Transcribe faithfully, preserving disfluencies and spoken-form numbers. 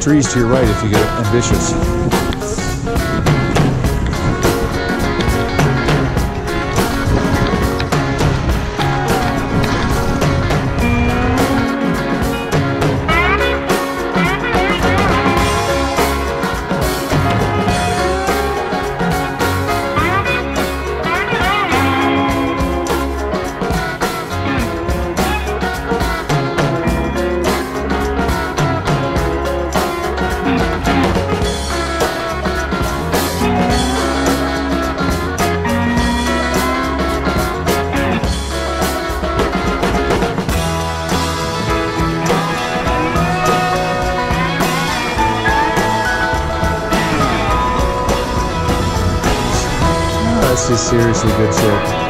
trees to your right if you get ambitious. This is seriously good shit.